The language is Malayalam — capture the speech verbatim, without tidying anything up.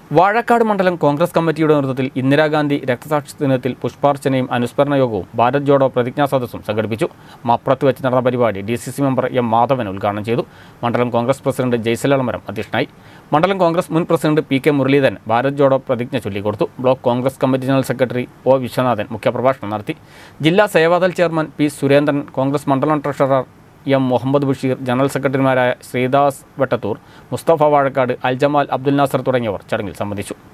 വാഴക്കാട് മണ്ഡലം കോൺഗ്രസ് കമ്മിറ്റിയുടെ നേതൃത്വത്തിൽ ഇന്ദിരാഗാന്ധി രക്തസാക്ഷി ദിനത്തിൽ പുഷ്പാർച്ചനയും അനുസ്മരണ യോഗവും ഭാരത് ജോഡോ പ്രതിജ്ഞാ സദസ്സും സംഘടിപ്പിച്ചു. മപ്പുറത്ത് വെച്ച് നടന്ന പരിപാടി D C C member M Madhavan ഉദ്ഘാടനം ചെയ്തു. മണ്ഡലം കോൺഗ്രസ് പ്രസിഡന്റ് ജയ്സൽ എളമരം അധ്യക്ഷനായി. മണ്ഡലം കോൺഗ്രസ് മുൻ president P K Muraleedharan Bharat Jodo പ്രതിജ്ഞ ചൊല്ലിക്കൊടുത്തു. Block Congress committee general secretary O Viswanathan മുഖ്യപ്രഭാഷണം നടത്തി. ജില്ലാ സേവാദൾ ചെയർമാൻ പി സുരേന്ദ്രൻ, കോൺഗ്രസ് മണ്ഡലം treasurer M Muhammad Basheer, general സെക്രട്ടറിമാരായ ശ്രീദാസ് വെട്ടത്തൂർ, മുസ്തഫ വാഴക്കാട്, അൽജമാൽ അബ്ദുൽ നാസർ തുടങ്ങിയവർ ചടങ്ങിൽ സംബന്ധിച്ചു.